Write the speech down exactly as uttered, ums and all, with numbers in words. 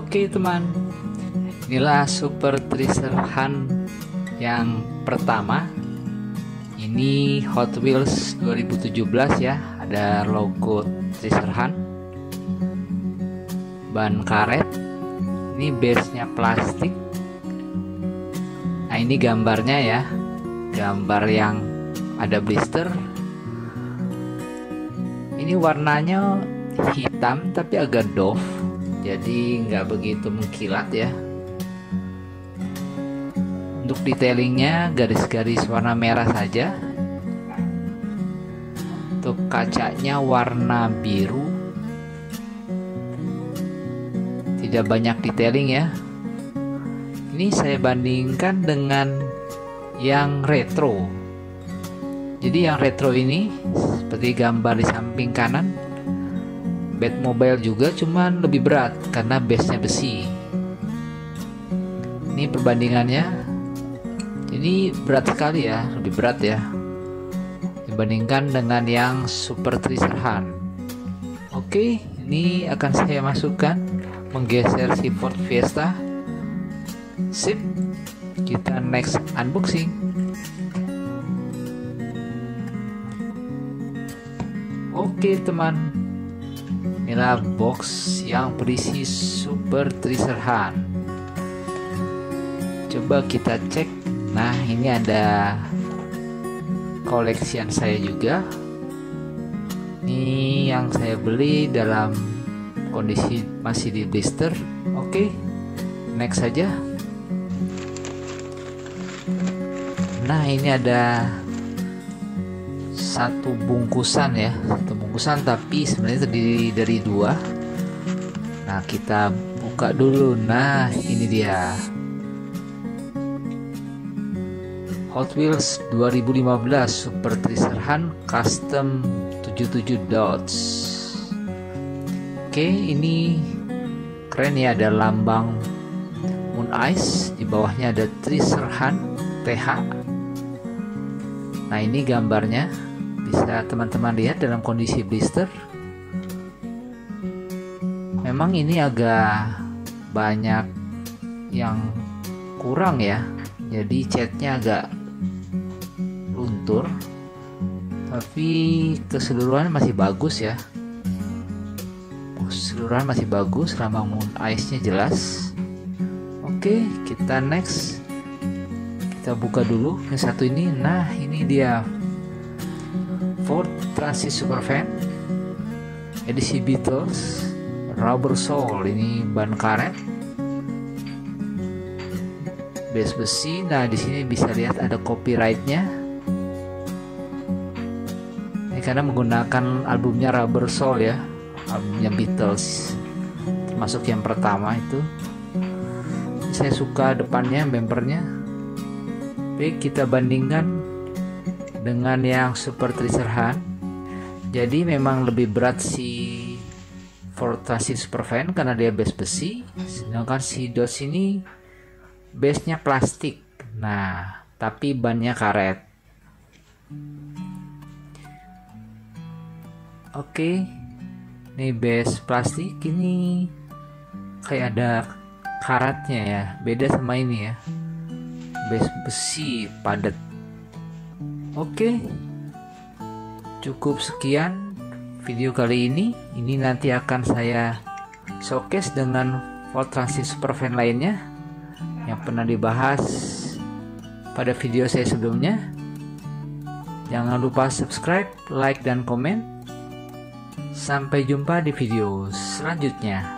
Oke teman, inilah Super Treasure Hunt yang pertama. Ini Hot Wheels dua ribu tujuh belas ya, ada logo Treasure Hunt. Ban karet, ini base-nya plastik. Nah ini gambarnya ya, gambar yang ada blister. Ini warnanya hitam tapi agak doff, jadi nggak begitu mengkilat ya. Untuk detailingnya garis-garis warna merah saja. Untuk kacanya warna biru, tidak banyak detailing ya. Ini saya bandingkan dengan yang retro. Jadi yang retro ini seperti gambar di samping kanan, Batmobile juga, cuman lebih berat karena base-nya besi. Ini perbandingannya, ini berat sekali ya, lebih berat ya dibandingkan dengan yang Super Treasure Hunt. Oke, ini akan saya masukkan, menggeser si Ford Fiesta. Sip, kita next unboxing. Oke teman, inilah box yang berisi Super Treasure Hunt. Coba kita cek. Nah ini ada koleksian saya juga. Ini yang saya beli dalam kondisi masih di blister. Oke, next saja. Nah ini ada satu bungkusan ya, satu bungkusan tapi sebenarnya terdiri dari dua. Nah kita buka dulu. Nah ini dia Hot Wheels dua ribu lima belas Super Treasure Hunt Custom tujuh puluh tujuh Dodge. Oke, ini keren ya, ada lambang Moon Ice, di bawahnya ada Treasure Hunt T H. Nah ini gambarnya, bisa teman-teman lihat dalam kondisi blister. Memang ini agak banyak yang kurang ya, jadi catnya agak luntur, tapi keseluruhan masih bagus ya. Keseluruhan masih bagus, lambang Moon Ice-nya jelas. Oke, kita next. Kita buka dulu yang satu ini. Nah ini dia Ford Transit Supervan edisi Beatles, rubber sole. Ini ban karet, base besi. Nah di sini bisa lihat ada copyrightnya. Ini karena menggunakan albumnya rubber sole ya, albumnya Beatles, termasuk yang pertama itu. Saya suka depannya, bumpernya. Baik, kita bandingkan dengan yang Super Treasure Hunt. Jadi memang lebih berat si Ford Transit Supervan karena dia base besi, sedangkan si Dodge ini base-nya plastik. Nah, tapi bannya karet. Oke, ini base plastik, ini kayak ada karatnya ya, beda sama ini ya, base besi padat. Oke, cukup sekian video kali ini. Ini nanti akan saya showcase dengan Ford Transit Supervan lainnya yang pernah dibahas pada video saya sebelumnya. Jangan lupa subscribe, like, dan komen. Sampai jumpa di video selanjutnya.